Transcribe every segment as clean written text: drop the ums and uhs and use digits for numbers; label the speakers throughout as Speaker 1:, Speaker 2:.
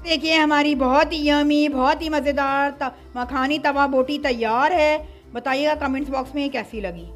Speaker 1: देखिए हमारी बहुत ही यमी, बहुत ही मज़ेदार मखानी तवा बोटी तैयार है। बताइएगा कमेंट्स बॉक्स में कैसी लगी।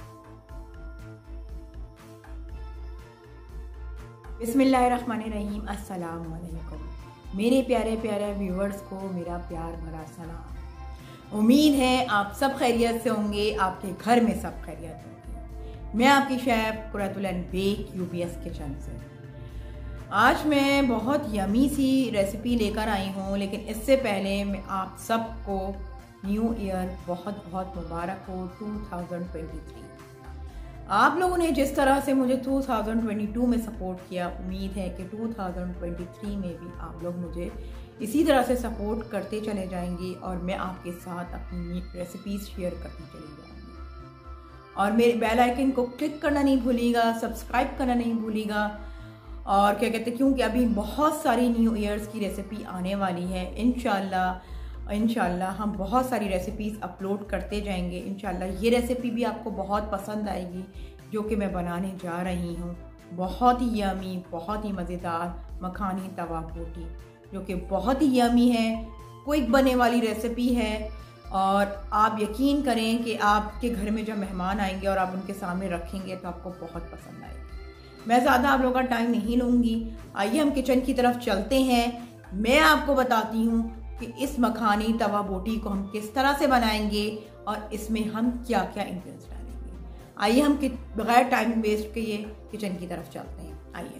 Speaker 1: बिस्मिल्लाहिर्रहमानिर्रहीम, अस्सलाम वालेकुम। मेरे प्यारे प्यारे व्यूवर्स को मेरा प्यार भरा सलाम। उम्मीद है आप सब खैरियत से होंगे, आपके घर में सब खैरियत होंगे। मैं आपकी chef Qurratul Baig UPS kitchen से आज मैं बहुत यमी सी रेसिपी लेकर आई हूँ, लेकिन इससे पहले मैं आप सबको न्यू ईयर बहुत बहुत मुबारक हो 2023। आप लोगों ने जिस तरह से मुझे 2022 में सपोर्ट किया, उम्मीद है कि 2023 में भी आप लोग मुझे इसी तरह से सपोर्ट करते चले जाएंगे और मैं आपके साथ अपनी रेसिपीज़ शेयर करती चली जाऊँगी। और मेरे बेल आइकन को क्लिक करना नहीं भूलिएगा, सब्सक्राइब करना नहीं भूलिएगा। और क्या कहते हैं, क्योंकि अभी बहुत सारी न्यू ईयर्स की रेसिपी आने वाली है। इंशाल्लाह हम बहुत सारी रेसिपीज़ अपलोड करते जाएंगे। इंशाल्लाह ये रेसिपी भी आपको बहुत पसंद आएगी जो कि मैं बनाने जा रही हूँ। बहुत ही यमी, बहुत ही मज़ेदार मखानी तवा बोटी, जो कि बहुत ही यमी है, क्विक बनने वाली रेसिपी है। और आप यकीन करें कि आपके घर में जब मेहमान आएंगे और आप उनके सामने रखेंगे तो आपको बहुत पसंद आएगी। मैं ज़्यादा आप लोगों का टाइम नहीं लूँगी, आइए हम किचन की तरफ चलते हैं। मैं आपको बताती हूँ कि इस मखानी तवा बोटी को हम किस तरह से बनाएंगे और इसमें हम क्या क्या इंग्रेडिएंट्स डालेंगे। आइए हम बगैर टाइम वेस्ट किए किचन की तरफ चलते हैं। आइए।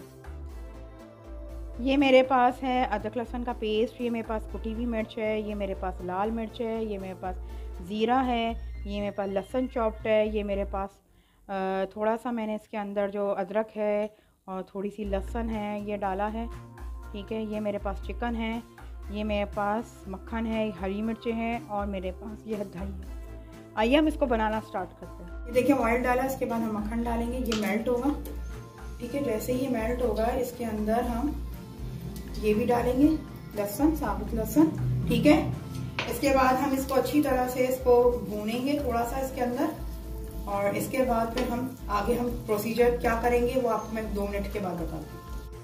Speaker 2: ये मेरे पास है अदरक लहसुन का पेस्ट, ये मेरे पास कुटी हुई मिर्च है, ये मेरे पास लाल मिर्च है, ये मेरे पास ज़ीरा है, ये मेरे पास लहसुन चॉप्ड है, ये मेरे पास थोड़ा सा मैंने इसके अंदर जो अदरक है और थोड़ी सी लहसुन है ये डाला है। ठीक है, ये मेरे पास चिकन है, ये मेरे पास मक्खन है, हरी मिर्चें हैं और मेरे पास ये दही है। आइए हम इसको बनाना स्टार्ट करते हैं।
Speaker 1: ये देखिए ऑयल डाला, इसके बाद हम मक्खन डालेंगे, ये मेल्ट होगा। ठीक है, जैसे ही ये मेल्ट होगा इसके अंदर हम ये भी डालेंगे, लहसुन, साबुत लहसुन। ठीक है, इसके बाद हम इसको अच्छी तरह से इसको भूनेंगे थोड़ा सा इसके अंदर। और इसके बाद फिर हम प्रोसीजर क्या करेंगे वो आपको मैं 2 मिनट के बाद बताती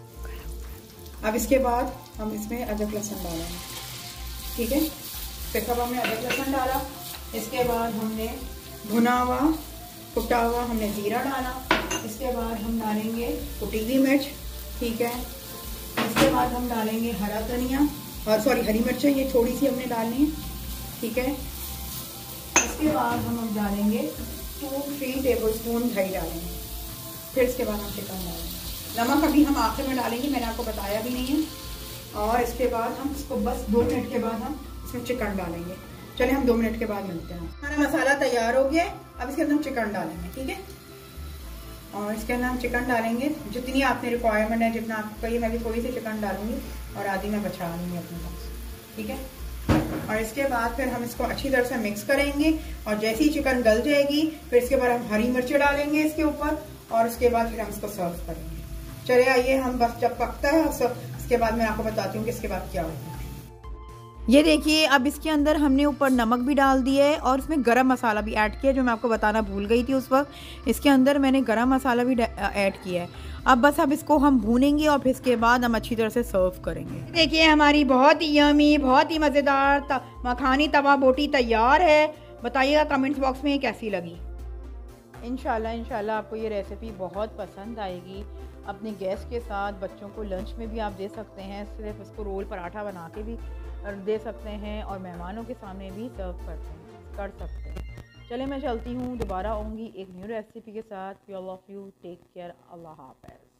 Speaker 1: हूँ। अब इसके बाद हम इसमें अदरक लहसुन डालेंगे। ठीक है, फिर कब हमने अदरक लहसुन डाला, इसके बाद हमने भुना हुआ कुटा हुआ हमने जीरा डाला। इसके बाद हम डालेंगे कुटी हुई मिर्च। ठीक है, इसके बाद हम डालेंगे हरा धनिया और हरी मिर्च, ये थोड़ी सी हमने डालनी है। ठीक है, इसके बाद हम डालेंगे 2-3 टेबलस्पून दही डालेंगे। फिर इसके बाद हम चिकन डालेंगे। नमक अभी हम आखिर में डालेंगे, मैंने आपको बताया भी नहीं है। और इसके बाद हम इसको बस 2 मिनट के बाद हम इसमें चिकन डालेंगे। चलिए हम 2 मिनट के बाद मिलते हैं। हमारा मसाला तैयार हो गया, अब इसके अंदर हम चिकन डालेंगे। ठीक है, और इसके अंदर हम चिकन डालेंगे जितनी आपने रिक्वायरमेंट है, जितना आपको चाहिए। मैं भी थोड़ी सी चिकन डालूंगी और आधी मैं बचा लूँगी अपने पास। ठीक है, और इसके बाद फिर हम इसको अच्छी तरह से मिक्स करेंगे और जैसे ही चिकन गल जाएगी फिर इसके बाद हम हरी मिर्ची डालेंगे इसके ऊपर और उसके बाद फिर हम इसको सर्व करेंगे। चलिए आइए, हम बस जब पकता है इसके बाद मैं आपको बताती हूँ कि इसके बाद क्या होगा।
Speaker 2: ये देखिए, अब इसके अंदर हमने ऊपर नमक भी डाल दिया है और इसमें गरम मसाला भी ऐड किया, जो मैं आपको बताना भूल गई थी उस वक्त। इसके अंदर मैंने गरम मसाला भी ऐड किया है। अब इसको हम भूनेंगे और फिर इसके बाद हम अच्छी तरह से सर्व करेंगे।
Speaker 1: देखिए हमारी बहुत ही यमी, बहुत ही मज़ेदार मखानी तवा बोटी तैयार है। बताइएगा कमेंट्स बॉक्स में कैसी लगी।
Speaker 2: इंशाल्लाह आपको ये रेसिपी बहुत पसंद आएगी। अपने गेस्ट के साथ, बच्चों को लंच में भी आप दे सकते हैं, सिर्फ इसको रोल पराठा बना के भी दे सकते हैं और मेहमानों के सामने भी सर्व कर सकते हैं। चले मैं चलती हूँ, दोबारा आऊँगी एक न्यू रेसिपी के साथ। We all of you take care, अल्लाह हाफ़िज़।